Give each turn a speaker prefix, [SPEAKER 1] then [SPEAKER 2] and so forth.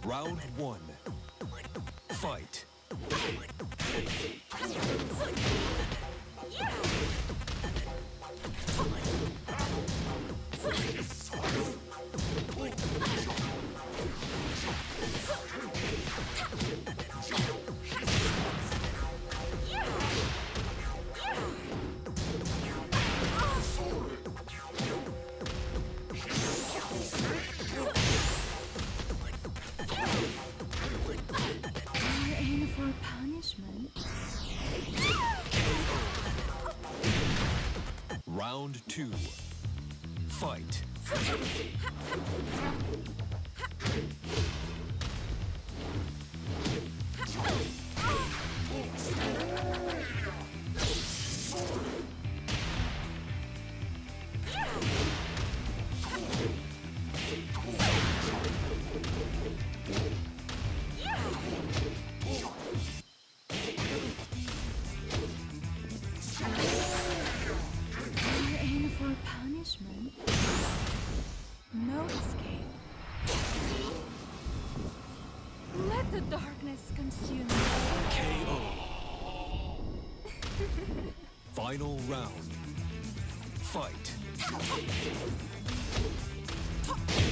[SPEAKER 1] Round one. Fight.
[SPEAKER 2] You're in for punishment.
[SPEAKER 1] Round two. Fight.
[SPEAKER 2] You're in for punishment. No escape. Let the darkness consume you.
[SPEAKER 1] KO. Final round. Fight.